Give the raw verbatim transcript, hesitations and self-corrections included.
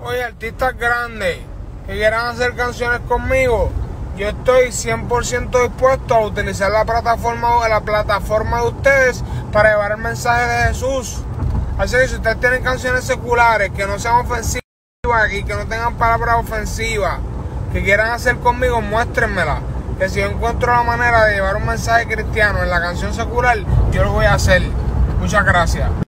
Oye, artistas grandes que quieran hacer canciones conmigo, yo estoy cien por ciento dispuesto a utilizar la plataforma, la plataforma de ustedes para llevar el mensaje de Jesús. Así que si ustedes tienen canciones seculares que no sean ofensivas y que no tengan palabras ofensivas, que quieran hacer conmigo, muéstrenmela. Que si yo encuentro la manera de llevar un mensaje cristiano en la canción secular, yo lo voy a hacer. Muchas gracias.